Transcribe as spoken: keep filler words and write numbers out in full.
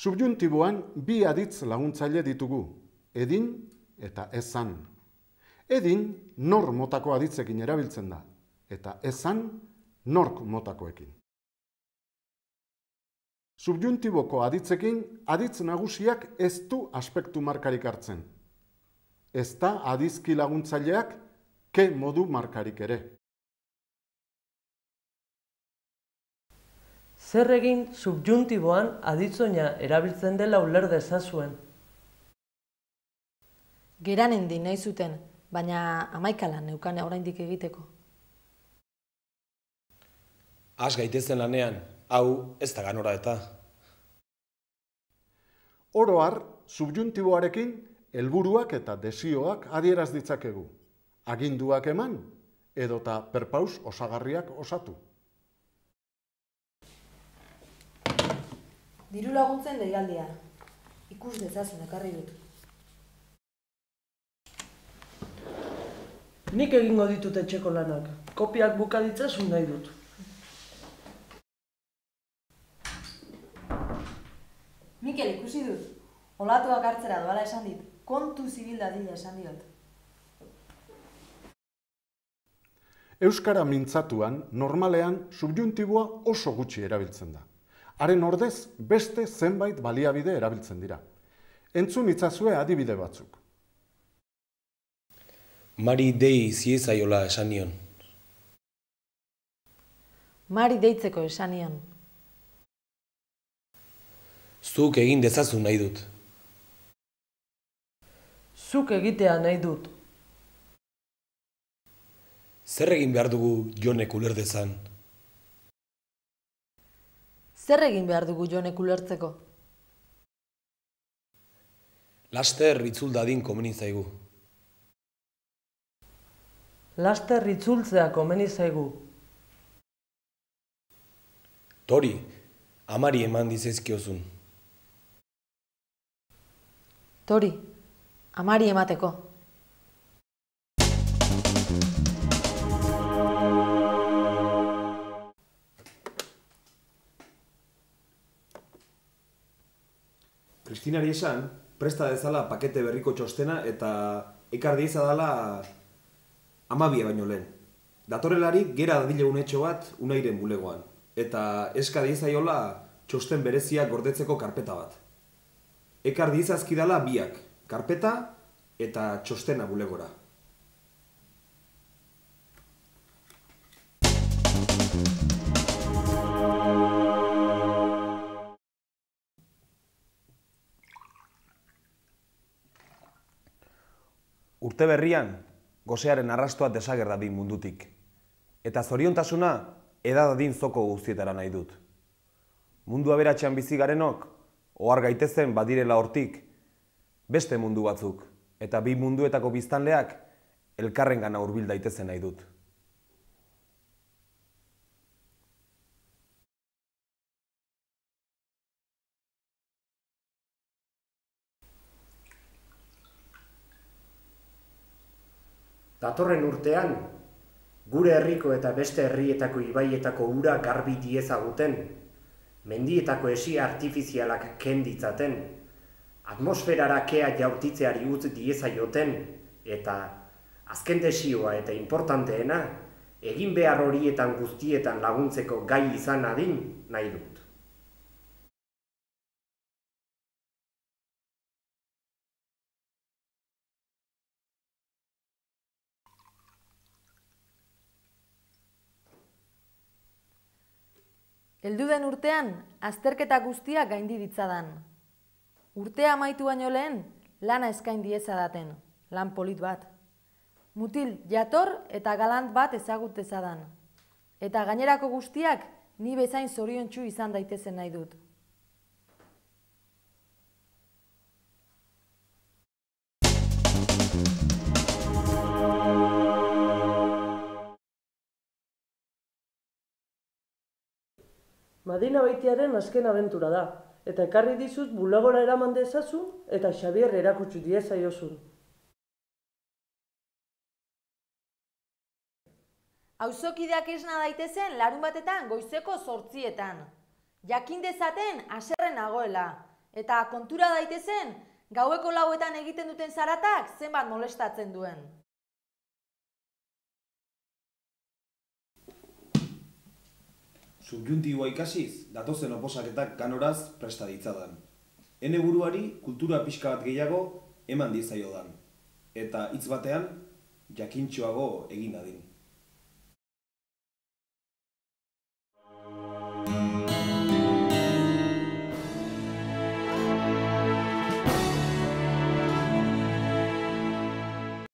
Subjuntiboan bi aditz laguntzaile ditugu, edin eta esan. Edin nor motako aditzekin erabiltzen da, eta esan nork motakoekin. Subjuntiboko aditzekin aditz nagusiak ez du aspektu markarik hartzen. Ez da adizki laguntzaileak ke modu markarik ere. Zer egin subjuntiboan aditzoina erabiltzen dela uler dezazuen? Geranen di nahi zuten, baina hamaikalan neukane oraindik egiteko. Has gaitezen lanean, hau ez da ganora eta. Oro har, subjuntiboarekin helburuak eta desioak adieraz ditzakegu. Aginduak eman, edota perpaus osagarriak osatu. Diru laguntzen deialdia. Ikus dezazun ekarri dut. Nik egingo ditut etxeko lanak. Kopiak buka ditzasun nahi dut. Mikel, ikusi dut. Olatuak hartzera doala esan dit. Kontu zibil dadila esan diot. Euskara mintzatuan, normalean, subjuntiboa oso gutxi erabiltzen da. Haren ordez, beste zenbait baliabide erabiltzen dira. Entzun itzazue adibide batzuk. Mari dei ziezaiola esan nion. Mari deitzeko esan nion. Zuk egin dezazu nahi dut. Zuk egitea nahi dut. Zer egin behar dugu Jonek uler dezan? Zer egin behar dugu Jonek ulertzeko? Laster itzul dadin komeni zaigu. Laster itzultzea komeni zaigu. Tori, amari eman dizezkiozun. Tori, amari emateko. Kristinari esan, presta dezala pakete berriko txostena eta ekar diezadala amabia baino lehen. Datorrelarik gera dadile unetxo bat unairen bulegoan, eta eska diezaiola txosten bereziak gordetzeko karpeta bat. Ekar diezazkidala biak, karpeta eta txostena bulegora. Urte berrian, gosearen arrastoa desager dadin mundutik. Eta zoriontasuna edadadin zoko guztietara nahi dut. Mundu aberatxean bizi garenok, ohar gaitezen badirela hortik, beste mundu batzuk, eta bi munduetako biztanleak elkarrengana hurbil daitezen nahi dut. Datorren urtean, gure herriko eta beste herrietako ibaietako ura garbi diezaguten, mendietako esia artifizialak ken ditzaten, atmosferara kea jaurtitzeari utz diezaioten, eta azken desioa eta importanteena, egin behar horietan guztietan laguntzeko gai izan adin nahi dut. Helduden urtean, azterketa guztiak gaindi ditzadan. Urtea amaitu baino lehen, lana eskain diezadaten, lan polit bat. Mutil jator eta galant bat ezagut dezadan. Eta gainerako guztiak ni bezain zoriontsu izan daitezen nahi dut. Madina Baitiaren azken abentura da, eta ekarri dizut bulegora eraman dezazun eta Xabier erakutsi diezaiozun. Auzokideak esna daitezen larun batetan goizeko zortzietan. Jakin dezaten haserre nagoela, Eta kontura daitezen, gaueko lauetan egiten duten zaratak zenbat molestatzen duen. Subjuntiboa ikasiz, datozen oposaketak ganoraz presta ditzadan. Ene buruari kultura pixka bat gehiago eman diezaiodan. Eta hitz batean, jakintxoago egin dadin.